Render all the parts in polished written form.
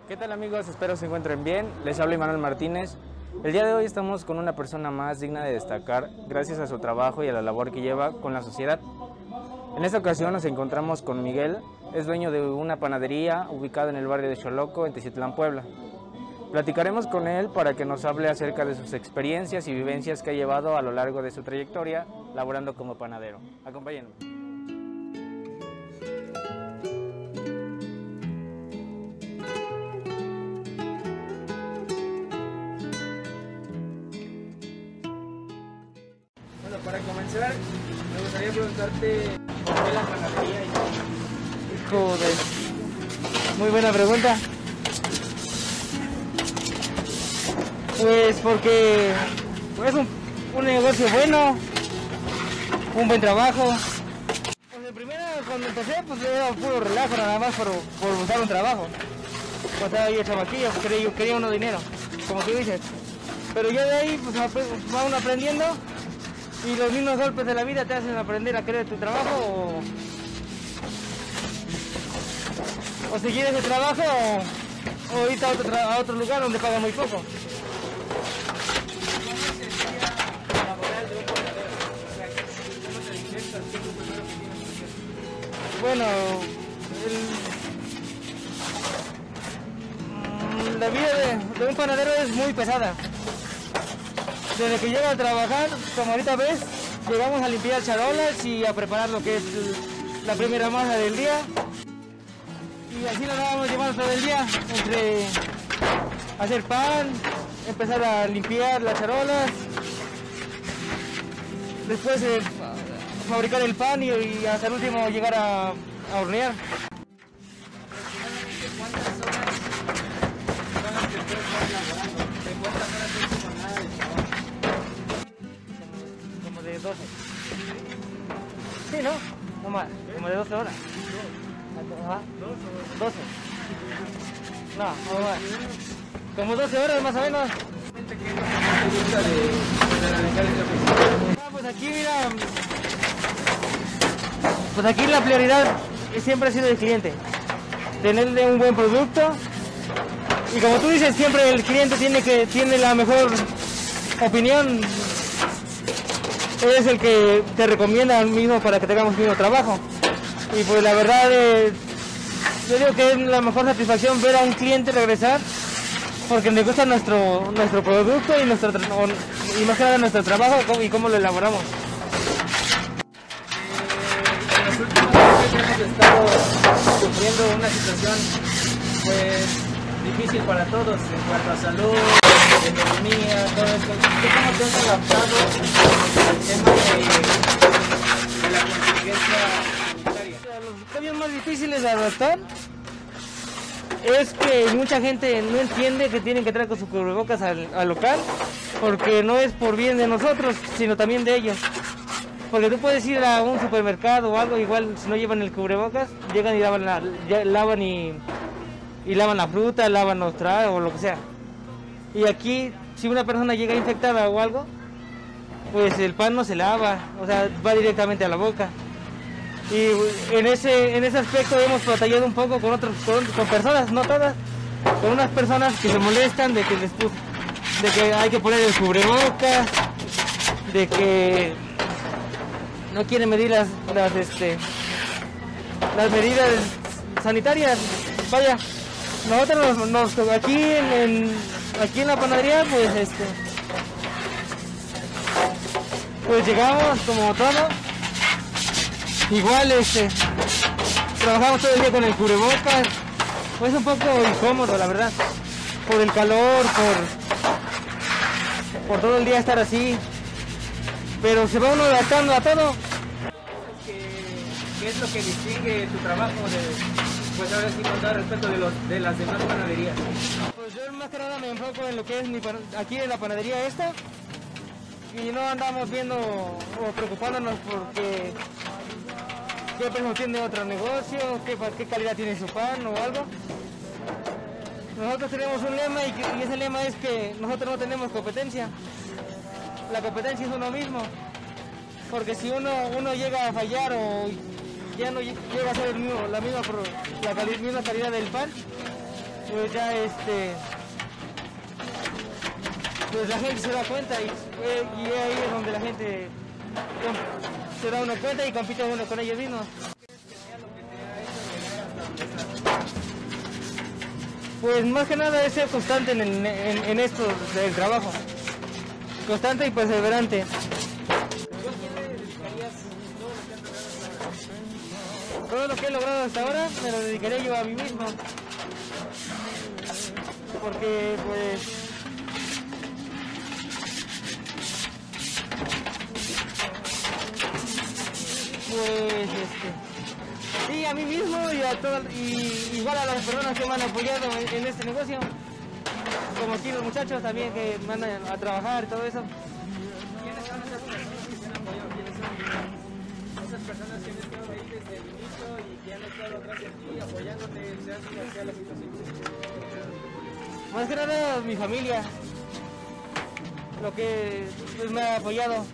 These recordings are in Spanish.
¿Qué tal amigos? Espero se encuentren bien. Les habla Manuel Martínez. El día de hoy estamos con una persona más digna de destacar gracias a su trabajo y a la labor que lleva con la sociedad. En esta ocasión nos encontramos con Miguel, es dueño de una panadería ubicada en el barrio de Xoloco, en Teciutlán, Puebla. Platicaremos con él para que nos hable acerca de sus experiencias y vivencias que ha llevado a lo largo de su trayectoria laborando como panadero. Acompáñenme. Bueno, para comenzar, me gustaría preguntarte por qué la panadería y Joder, muy buena pregunta. Pues porque es un negocio bueno, un buen trabajo. Pues en primera, cuando empecé, pues era puro relajo, nada más por buscar un trabajo. Cuando estaba ahí el chamaquillo, pues quería uno dinero, como tú dices. Pero ya de ahí, pues va uno aprendiendo y los mismos golpes de la vida te hacen aprender a querer tu trabajo o seguir ese trabajo o irte a otro lugar donde pagan muy poco. Bueno, la vida de un panadero es muy pesada. Desde que llega a trabajar, como ahorita ves, llegamos a limpiar charolas y a preparar lo que es la primera masa del día. Y así nos vamos llevando todo el día, entre hacer pan, empezar a limpiar las charolas, después fabricar el pan y hasta el último llegar a hornear. ¿Cuántas horas son las que ustedes están laborando? ¿De cuántas horas es su jornada de trabajo? Como de 12. Sí, ¿no? No más, como de 12 horas. Ajá. 12. No, no más. Como 12 horas más o menos. ¿Qué es lo que más te gusta de realizar este oficio? Pues aquí, mira, pues aquí la prioridad siempre ha sido el cliente. Tenerle un buen producto. Y como tú dices, siempre el cliente tiene la mejor opinión. Es el que te recomienda al mismo para que tengamos el mismo trabajo. Y pues la verdad, yo digo que es la mejor satisfacción ver a un cliente regresar porque le gusta nuestro producto y más que nada nuestro trabajo y cómo lo elaboramos. En los últimos meses hemos estado sufriendo una situación pues difícil para todos en cuanto a salud, economía, todo esto. ¿Tú cómo te has adaptado al tema de la contingencia sanitaria? Los cambios más difíciles de adaptar es que mucha gente no entiende que tienen que traer con sus cubrebocas al local, porque no es por bien de nosotros, sino también de ellos. Porque tú puedes ir a un supermercado o algo, igual si no llevan el cubrebocas, llegan y lavan la fruta, lavan los tragos o lo que sea. Y aquí, si una persona llega infectada o algo, pues el pan no se lava, o sea, va directamente a la boca. Y en ese aspecto hemos batallado un poco con personas, no todas, con unas personas que se molestan de que hay que poner el cubrebocas, de que no quieren medir las medidas sanitarias. Vaya, nosotros aquí en la panadería pues llegamos como todo. Igual trabajamos todo el día con el cubrebocas, pues es un poco incómodo la verdad, por el calor, por todo el día estar así, pero se va uno adaptando a todo. ¿Qué es lo que distingue tu trabajo pues ahora sí con todo respeto de las demás panaderías? Pues yo más que nada me enfoco en lo que es aquí en la panadería esta, y no andamos viendo o preocupándonos porque qué persona tiene otro negocio, qué calidad tiene su pan o algo. Nosotros tenemos un lema y ese lema es que nosotros no tenemos competencia. La competencia es uno mismo. Porque si uno llega a fallar o ya no llega a ser la misma calidad del pan, pues ya pues la gente se da cuenta y ahí es donde la gente se da uno cuenta y compite uno con ellos mismos. Pues más que nada es ser constante en esto del trabajo, constante y perseverante. Todo lo que he logrado hasta ahora me lo dedicaré yo a mí mismo, porque pues sí, a mí mismo y igual a las personas que me han apoyado en este negocio, como aquí los muchachos también que mandan a trabajar y todo eso. ¿Quiénes son esas personas que te han apoyado? ¿Quiénes son esas personas que han estado ahí desde el inicio y que han estado atrás de ti apoyándote, sea como sea la situación? Más que nada mi familia, lo que pues, me ha apoyado.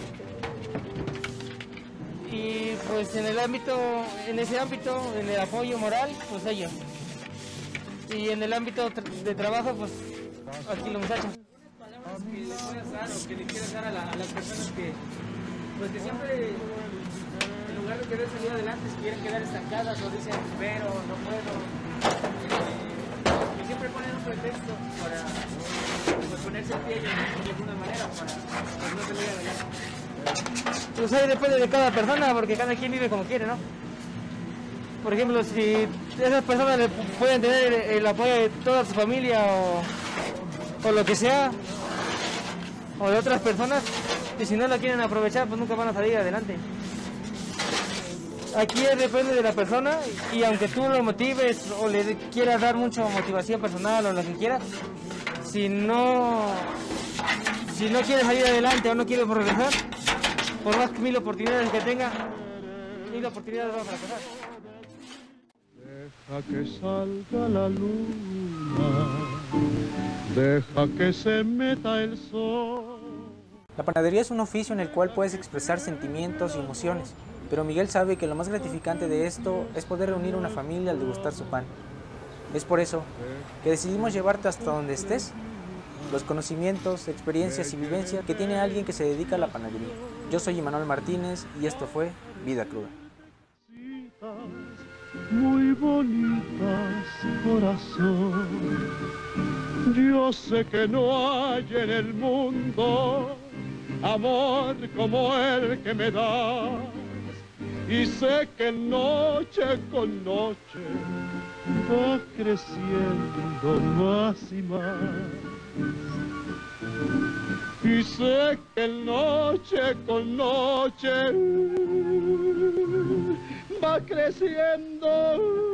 Y pues en ese ámbito, en el apoyo moral, pues ellos. Y en el ámbito de trabajo, pues aquí los muchachos. ¿Tienes palabras que le puedas dar o que le quieras dar a las personas que, pues que siempre, en lugar de querer salir adelante, se quieren quedar estancadas o dicen, pero no puedo? Y siempre ponen un pretexto para pues, ponerse el pie de alguna manera para pues, no salir adelante. Pues ahí depende de cada persona, porque cada quien vive como quiere, ¿no? Por ejemplo, si esas personas pueden tener el apoyo de toda su familia o lo que sea, o de otras personas, y si no la quieren aprovechar, pues nunca van a salir adelante. Aquí depende de la persona, y aunque tú lo motives o le quieras dar mucha motivación personal o lo que quieras, si no quieres salir adelante o no quieres progresar, por más que 1000 oportunidades que tenga, 1000 oportunidades van a fracasar. Deja que salga la luna, deja que se meta el sol. La panadería es un oficio en el cual puedes expresar sentimientos y emociones, pero Miguel sabe que lo más gratificante de esto es poder reunir a una familia al degustar su pan. Es por eso que decidimos llevarte hasta donde estés los conocimientos, experiencias y vivencias que tiene alguien que se dedica a la panadería. Yo soy Emanuel Martínez y esto fue Vida Cruda. Muy bonitas, corazón. Yo sé que no hay en el mundo amor como el que me das. Y sé que noche con noche va creciendo más y más. Y sé que noche con noche va creciendo